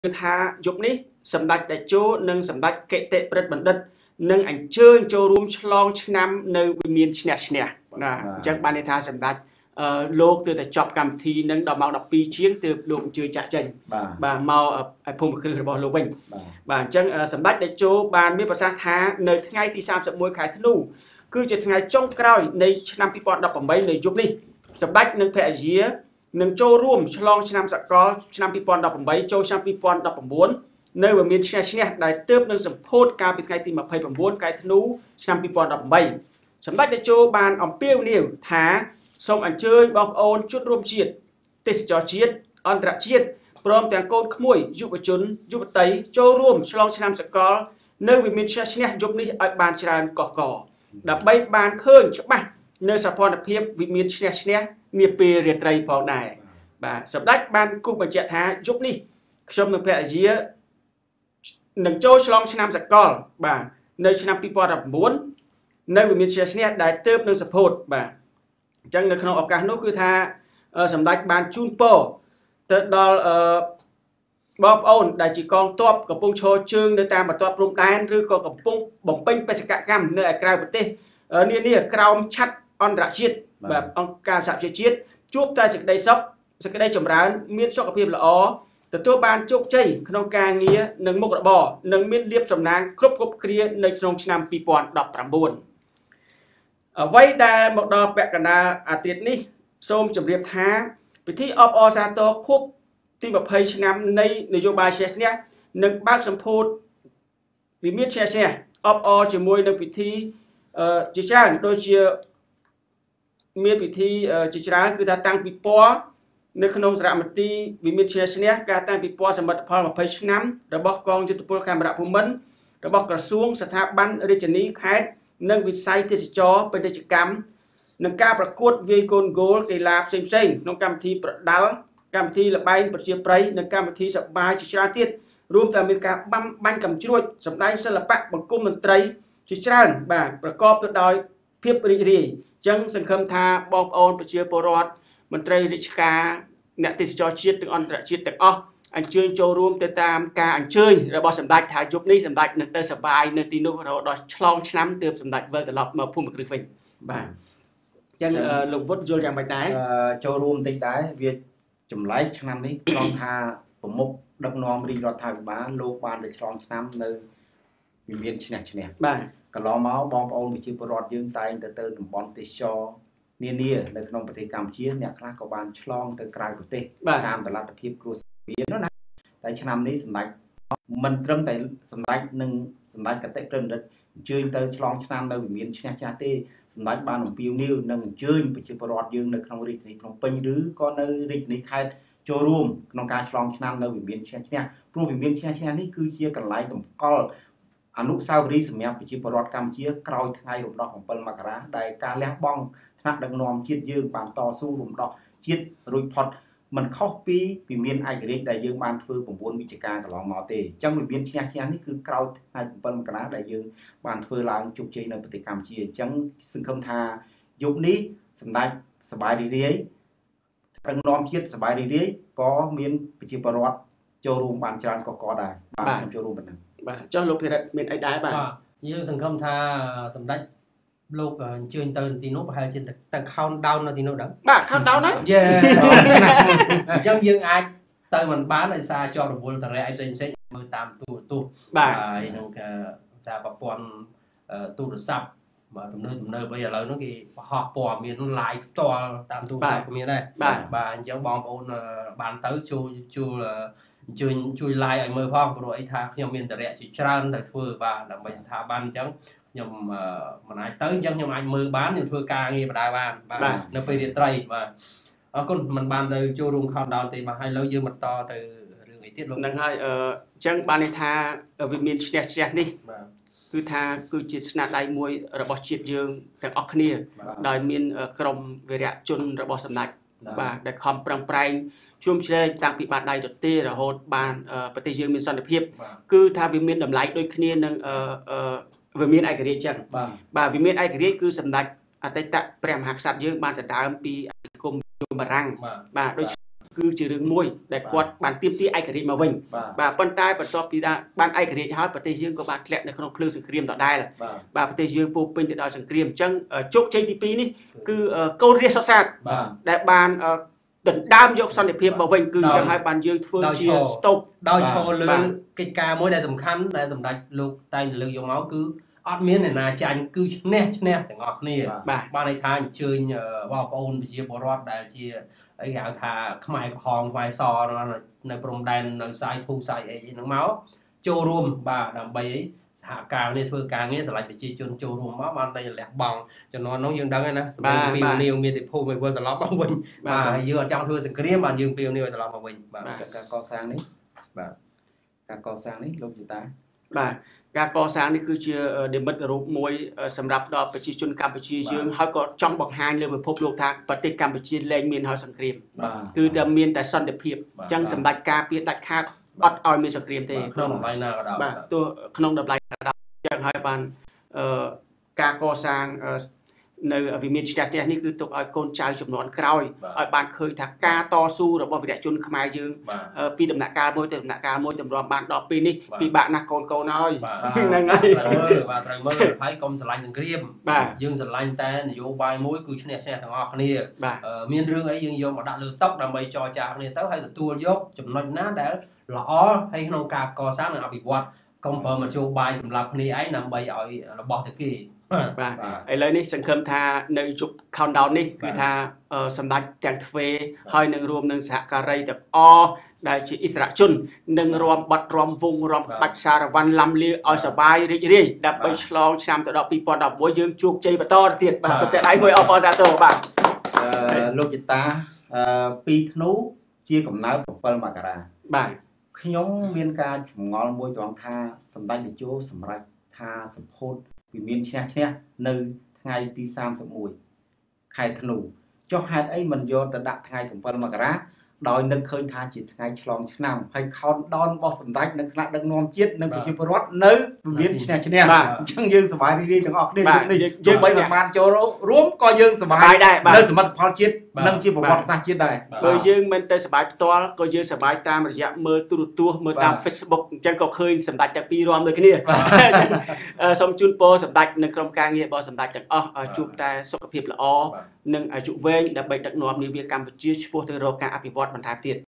ថាយប់នេះសម្ដេចតេជោនិងសម្ដេចកិតិប្រិទ្ធបណ្ឌិតនឹងអញ្ជើញចូលរួមឆ្លងឆ្នាំនៅវិមានឈ្នះឈ្នះណាអញ្ចឹងបានន័យថាសម្ដេចលោកទើបតែចប់កម្មវិធីនឹងដល់ម៉ោង 12 ជាងទើបលោកអញ្ជើញចាក់ចេញបាទមកភូមិគ្រឹះរបស់លោកវិញបាទអញ្ចឹងសម្ដេចតេជោបានមានប្រសាសន៍ថានៅថ្ងៃទី 31 ខែធ្នូគឺជាថ្ងៃចុងក្រោយនៃឆ្នាំ 2018 នៅយប់នេះសម្ដេចនិងភរិយានឹងចូលរួមឆ្លងឆ្នាំសកលឆ្នាំ 2018 ចូលឆ្នាំ 2019 នៅវិមានឈ្នះឈ្នះដែលទើបនឹងសម្ពោធកាលពីថ្ងៃទី 29 ខែធ្នូឆ្នាំ 2018 សម្ដេចតេជោបានអំពាវនាវថាសូមអញ្ជើញបងប្អូនជនរួមជាតិទេសចរជាតិអន្តរជាតិព្រមទាំងកូនក្មួយយុវជនយុវតីចូលរួមឆ្លងឆ្នាំសកលនៅវិមានឈ្នះឈ្នះយប់នេះឲ្យបានច្រើនកកកដើម្បីបានឃើញច្បាស់នៅសភនភាពវិមានឈ្នះឈ្នះនាពេលរាត្រីផងដែរបាទសម្ដេចបានគូសបញ្ជាក់ថាយប់នេះខ្ញុំនិងភរិយានឹងចូលឆ្លងឆ្នាំសកលបាទនៅឆ្នាំ 2019 នៅវិមានឈ្នះឈ្នះដែលទើបនឹងសម្ពោធបាទអញ្ចឹងនៅក្នុងឱកាសនោះគឺថាសម្ដេចបានជូនពរទៅដល់បងប្អូនដែលជាកងទ័ពកំពុងឈរជើងនៅតាមបន្ទាត់ព្រំដែនឬក៏កំពុងបំពេញបេសកកម្មនៅឯក្រៅប្រទេសនានាក្រោមឆ័ត្រអន្តរជាតិបាទអង្គការសហប្រជាជាតិជួបតែសេចក្តីសុខសេចក្តីចម្រើនមានសុខភាពល្អទទួលបានជោគជ័យក្នុងការងារនិងមុខរបរនិងមានលាភសំណាងគ្រប់គ្រានៅក្នុងឆ្នាំ 2019 អ្វីដែលមកដល់ពាក់កណ្ដាលអាទិត្យនេះសូមជម្រាបថាពិធីអបអរសាទរខួបទី 20 ឆ្នាំនៃនយោបាយឈ្នះឈ្នះនឹងបើកសម្ពោធវិមានឈ្នះឈ្នះអបអរជាមួយនឹងពិធីជាច្រើនដូចជាមានពិធីជាច្រើនគឺថាតាំងពីពណ៌នៅក្នុងសារមន្ទីរវិមានឈ្នះឈ្នះការតាំងពីពណ៌សមិទ្ធផល 20 ឆ្នាំរបស់កងយុទ្ធពលខេមរៈភូមិន្ទរបស់ក្រសួងស្ថាប័នរាជធានីខេត្តនិងវិស័យទេសចរពាណិជ្ជកម្មនិងការប្រកួតវាយកូនហ្គោលកីឡាផ្សេងៗក្នុងកម្មវិធីប្រដាល់កម្មវិធីល្បែងប្រជាប្រិយនិងកម្មវិធីសប្បាយជាច្រើនទៀតរួមទាំងមានការបាញ់កាំជ្រួចសម្ដែងសិល្បៈបង្គំតន្ត្រីជាច្រើនបាទប្រកបទៅដោយភាពរីករាយអញ្ចឹងសង្ឃឹមថាបងប្អូនប្រជាពលរដ្ឋមន្ត្រីរាជការអ្នកទេសចរជាតិនិងអន្តរជាតិទាំងអស់អញ្ជើញចូលរួមទៅតាមការអញ្ជើញរបស់សម្ដេចថាយប់នេះសម្ដេចនឹងទៅសប្បាយនៅទីនោះរហូតដល់ឆ្លងឆ្នាំទើបសម្ដេចវិលត្រឡប់មកភូមិគ្រឹះវិញបាទអញ្ចឹងលោកវុតយល់យ៉ាងម៉េចដែរចូលរួមបន្តិចដែរវាចម្លែកឆ្នាំនេះត្រង់ថាប្រមុខដឹកនាំរាជរដ្ឋាភិបាលលោកបានទៅឆ្លងឆ្នាំនៅវិមានឈ្នះឈ្នះបាទកន្លងមកបងប្អូនប្រជាពលរដ្ឋយើងតែងទៅតំបន់ទេសចរនានានៅក្នុងប្រទេសកម្ពុជាអ្នកខ្លះក៏បានឆ្លងទៅក្រៅប្រទេសតាមតលទ្ធភាពគ្រួសារនោះណាតែឆ្នាំនេះសម្ដេចមិនត្រឹមតែសម្ដេចនិងសម្ដេចកតិប្រិទ្ធអញ្ជើញទៅឆ្លងឆ្នាំនៅវិមានឈ្នះឈ្នះទេសម្ដេចបានអំពាវនាវនិងអញ្ជើញប្រជាពលរដ្ឋយើងនៅក្នុងរាជធានីភ្នំពេញឬក៏នៅរាជធានីខេត្តចូលរួមក្នុងការឆ្លងឆ្នាំនៅវិមានឈ្នះឈ្នះព្រោះវិមានឈ្នះឈ្នះនេះគឺជាកន្លែងតម្កល់អនុស្សាវរីយ៍សម្រាប់ប្រជាពលរដ្ឋកម្ពុជាក្រោយថ្ងៃរំដោះ7 មករាដែលការលះបង់ថ្នាក់ដឹកនាំជាតិយើងបានតស៊ូរំដោះជាតិរួចផុតមិនខុសពីវិមានឯករាជ្យដែលយើងបានធ្វើ9 វិច្ឆិកាកន្លងមកទេអញ្ចឹងវិមានឈ្នះឈ្នះនេះគឺក្រោយថ្ងៃ7 មករាដែលយើងបានធ្វើឡើងជោគជ័យនៅប្រទេសកម្ពុជាអញ្ចឹងសង្ឃឹមថាយប់នេះសម្ដេចសប្បាយរីករាយដឹកនាំជាតិសប្បាយរីករាយក៏មានប្រជាពលរដ្ឋចូលរួមបានច្រើនកកដែរបាទចូលរួមប៉ុណ្ណឹងបាទចុះលោកភិរិទ្ធមានអីដែរបាទយើងសង្ឃឹមថាសម្ដេចលោកអញ្ជើញទៅទីនោះប្រហែលជាទៅ count down នៅទីនោះដឹងបាទ count down ហ្នឹងយេអញ្ចឹងយើងអាចទៅមិនបានដោយសារជាប់រវល់តរៈអីផ្សេងមើលតាមទូរទស្សន៍បាទហើយនឹងថាប្រព័ន្ធទូរស័ព្ទបាទទំនើបអីឥឡូវហ្នឹងគេបង្ហោះព័ត៌មាន live ផ្ទាល់តាមទូរស័ព្ទក៏មានដែរបាទអញ្ចឹងបងប្អូនបានទៅជួយ live ឲ្យមើលផងព្រោះអីថាខ្ញុំមានតរៈជាច្រើនទៅធ្វើបាទដើម្បីស្ថាប័នអញ្ចឹងខ្ញុំមិនអាចទៅអញ្ចឹងខ្ញុំអាចមើលបានខ្ញុំធ្វើការងារបដៅបានបាទនៅពេលរាត្រីបាទអរគុណមិនបានទៅចូលរួម countdown ទេបាទហើយឥឡូវយើងបន្តទៅរឿងអីទៀតលោកនឹងហើយអញ្ចឹងបានន័យថាវាមានឈ្នះឈ្នះនេះបាទគឺថាគឺជាស្នាដៃមួយរបស់ជាតិយើងទាំងអស់គ្នាដោយមានក្រុមវីរៈជនរបស់សម្ដេចបាទដែលខំប្រឹងប្រែងជួមជ្រែកតាំងពីបាតដៃទទេរហូតបានប្រទេសយើងមានសន្តិភាពគឺថាវាមានតម្លៃដូចគ្នានឹងវិមានឯករាជ្យចឹងបាទវិមានឯករាជ្យគឺសម្ដេចអតីតព្រះមហាក្សត្រយើងបានដណ្ដើមពីអាគមបារាំងបាទដូចគឺជារឿងមួយដែលគាត់បានទាមទារឯករាជ្យមកវិញបាទប៉ុន្តែបន្ទាប់ពីបានឯករាជ្យហើយប្រទេសយើងក៏បានធ្លាក់នៅក្នុងភ្លើងសង្គ្រាមដដែលបាទប្រទេសយើងពោពេញទៅដោយសង្គ្រាមអញ្ចឹងជោគជ័យទី2នេះគឺកូនរាជសុខសាន្តដែលបានដណ្ដើមយកសន្តិភាពមកវិញគឺអញ្ចឹងហើយបានយើងធ្វើជាស្តុបដោយឈរលើកិច្ចការមួយដែលសំខាន់ដែលសម្ដេចលោកតែងលើកយកមកគឺអត់មានអ្នកណាចាញ់គឺឈ្នះទាំងអស់គ្នាបានន័យថាអញ្ជើញបងប្អូនប្រជាពលរដ្ឋដែលជាអីគេហៅថាខ្មែរក្រហមខ្មែរសនៅព្រំដែននៅសាយធូសាយអីហ្នឹងមកចូលរួមបាទដើម្បីអីសហការនេះធ្វើការងារស្រឡាញ់ប្រជាជនចូលរួមមកបានតែលះបង់ចំនួននោះយើងដឹងហើយណាសម្រាប់ពីនីវមានទីភូមិឲ្យវិលត្រឡប់មកវិញបាទយើងអត់ចង់ធ្វើសង្គ្រាមបានយើងពីនីវឲ្យត្រឡប់មកវិញបាទការកសាងនេះបាទការកសាងនេះលោកជីតាបាទការកសាងនេះគឺជានិមិត្តរូបមួយសម្រាប់ដល់ប្រជាជនកម្ពុជាយើងហើយក៏ចង់បង្ហាញលើពិភពលោកថាប្រទេសកម្ពុជាលែងមានហើយសង្គ្រាមគឺតែមានតែសន្តិភាពអញ្ចឹងសម្ដេចការពារដាច់ខាតអត់ឲ្យមានសង្គ្រាមទេក្នុងតម្លៃណាក៏ដោយបាទទោះក្នុងតម្លៃណាក៏ដោយអញ្ចឹងហើយបានការកសាងនៅវិមានឆ្ទះនេះគឺទុកឲ្យកូនចៅចំនួនក្រោយឲ្យបានឃើញថាការតស៊ូរបស់វីរៈជនខ្មែរយើងពីដំណាក់កាលមួយទៅដំណាក់កាលមួយតម្រាំបានដល់ពេលនេះពិបាកណាស់កូនហើយហ្នឹងហើយបាទត្រូវមើលហើយកុំស្រឡាញ់សង្គ្រាមយើងស្រឡាញ់តែនយោបាយមួយគឺឈ្នះទាំងអស់គ្នាមានរឿងអីយើងយកមកដាក់លើតុដើម្បីចរចាគ្នាទៅហើយទទួលយកចំណុចណាដែលល្អហើយក្នុងការកសាងនិងអភិវឌ្ឍកុំប្រើមធ្យោបាយសម្រាប់គ្នាឯងដើម្បីឲ្យរបស់ទៅគេបាទឥឡូវនេះសង្ឃឹមថានៅជប់ countdown នេះគឺថាសម្ដេចទាំងទ្វេហើយនឹងរួមនឹងសហការីទាំងអស់ដែលជាឥស្សរជននឹងរួមបាត់រួមវងរួមក្បាច់សារវ័នឡំលាឲ្យសបាយរីករាយដើម្បីឆ្លងឆ្នាំទៅដល់2011យើងជោគជ័យបន្តទៅទៀតបាទសុខតែដៃមួយអបអរសាទរបាទលោកจิตតា2ធ្នូជាកំណើត7មករាបាទខ្ញុំមានការចម្ងល់មួយត្រង់ថាសម្ដេចតេជោសម្រាប់ថាសម្ពោធវិមានឈ្នះនៅថ្ងៃទី31ខែធ្នូចុះហេតុអីមិនយកទៅដាក់ថ្ងៃ7មករាដោយនឹកឃើញថាជាថ្ងៃឆ្លងឆ្នាំហើយខោនដនរបស់សម្ដេចនឹងថ្នាក់ដឹកនាំជាតិនិងប្រជាពលរដ្ឋនៅវិមានឈ្នះអញ្ចឹងយើងសប្បាយរីករាយទាំងអស់គ្នានេះយើងបីមិនបានចូលរួមក៏យើងសប្បាយដែរនៅសមិទ្ធផលជាតិនិងជាប្រវត្តិសាស្ត្រជាតិដែរបើយើងមិនទៅសប្បាយផ្ទាល់ក៏យើងសប្បាយតាមរយៈមើលទូរទស្សន៍មើលតាម Facebook អញ្ចឹងក៏ឃើញសម្ដេចទាំងពីររួមដូចគ្នាសូមជូនពរសម្ដេចនិងក្រុមការងាររបស់សម្ដេចទាំងអស់ជួបតែសុខភាពល្អនិងអាយុវែងដើម្បីដឹកនាំនាវាកម្ពុជាឆ្ពោះទៅរកការអភិវឌ្ឍបន្ថែមទៀត